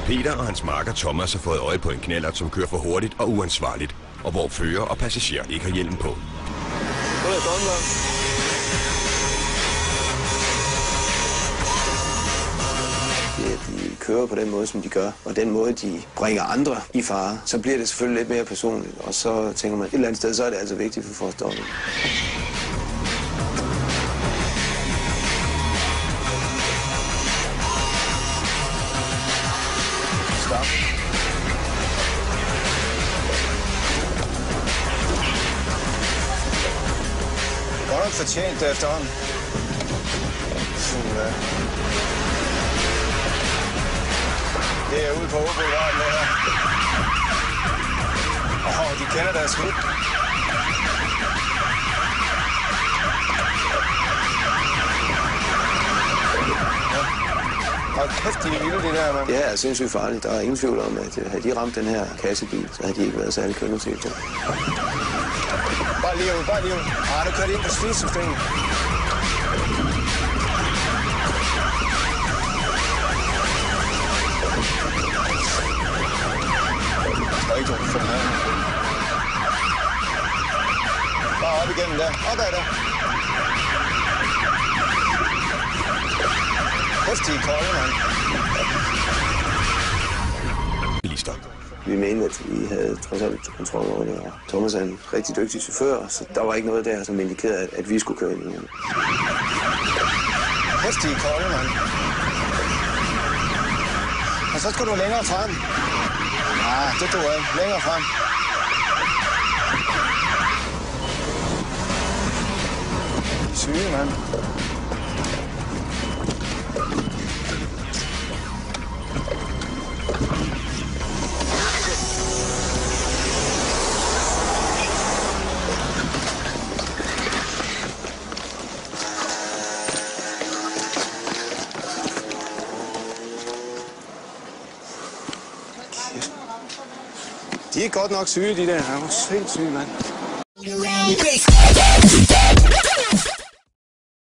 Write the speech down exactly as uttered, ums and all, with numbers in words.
Peter og hans makker Thomas har fået øje på en knallert, som kører for hurtigt og uansvarligt, og hvor fører og passager ikke har hjelm på. De kører på den måde, som de gør, og den måde, de bringer andre i fare, så bliver det selvfølgelig lidt mere personligt, og så tænker man, et eller andet sted, så er det altså vigtigt for forståelsen. Stop. Godt nok fortjent det efterhånden. Sådan, det er ude på Åboulevarden, det her. Åh, oh, de kender deres hud. Hold kæft, de er vilde, det der, mand. Det er sindssygt farligt. Der er ingen tvivl om, at havde de ramt den her kassebil, så havde de ikke været særlig kønnet til det. Bare lige ud, bare lige ud. Ah, nu kører de ind på stilsystemet. Ikke for den her. Bare op igennem der. Opad der. Hæftige kolde, mand. Lister. Vi mente, at vi havde trods alt kontrol over det, og Thomas er en rigtig dygtig chauffør, så der var ikke noget der, som indikerede, at, at vi skulle køre ind i ham. Hæftige kolde, mand. Og så skal du længere frem. Nej, det tror jeg. Længere frem. Syge, mand. De er godt nok syge, de der. Han er sindssyge, mand.